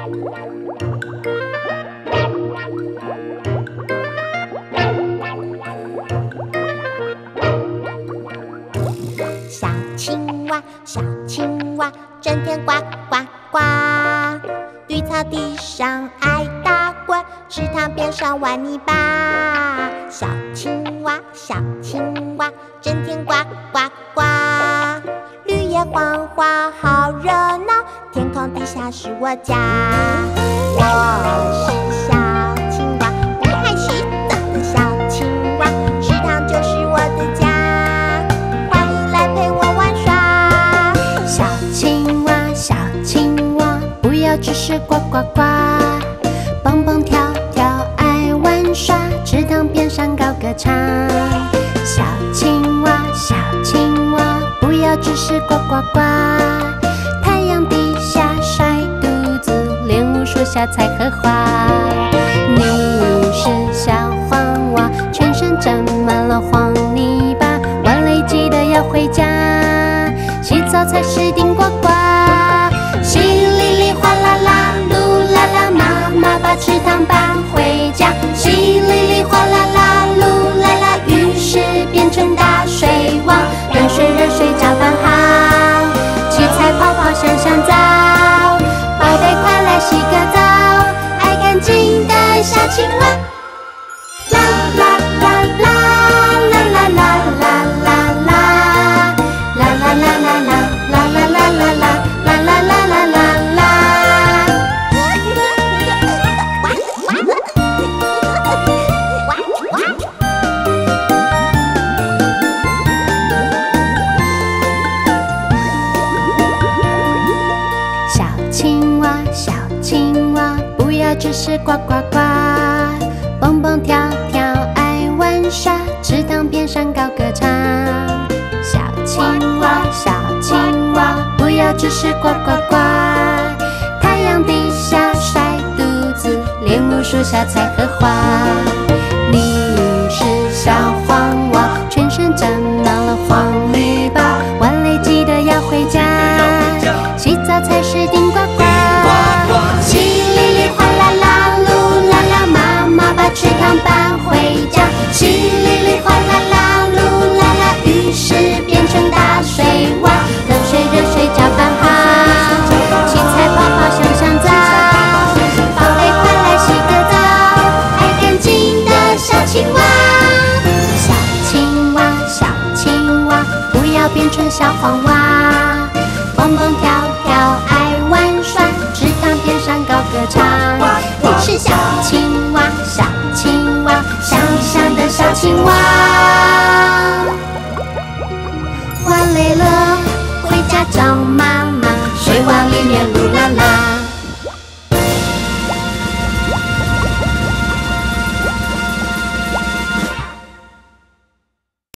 小青蛙，小青蛙，整天呱呱呱，绿草地上爱打滚，池塘边上玩泥巴。小青蛙，小青蛙，整天呱呱呱，绿叶黄花好热闹，天空底下是我家。我是小青蛙，不害羞的小青蛙，池塘就是我的家。不要只是呱呱呱，蹦蹦跳跳爱玩耍，池塘边上高歌唱。小青蛙，小青蛙，不要只是呱呱呱，太阳底下晒肚子，练武树下采荷花。你是小黄蛙，全身沾满了黄泥巴，玩累记得要回家，洗澡才是顶呱呱。妈把池塘搬回家，淅沥沥哗啦啦，噜啦啦，于是变成大水汪，冷水热水搅拌好，七彩泡泡香香皂，宝贝快来洗个澡，爱干净的小青蛙。啦啦啦啦啦啦啦啦啦啦，啦啦啦啦啦啦啦啦啦啦啦啦啦啦。只是呱呱呱，蹦蹦跳跳爱玩耍，池塘边上高歌唱。小青蛙，小青蛙，不要只是呱呱呱，太阳底下晒肚子，练武树下采荷花。你是小黄蛙，全身沾满了黄泥巴，玩累记得要回家，洗澡才是顶呱呱。池塘搬回家，淅沥沥哗啦啦，噜啦啦，于是变成大水汪，冷水热水搅拌好，七彩泡泡香香皂，宝贝快来洗个澡，爱干净的小青蛙。小青蛙，小青蛙，不要变成小黄蛙，蹦蹦跳跳爱玩耍，池塘边上高歌唱。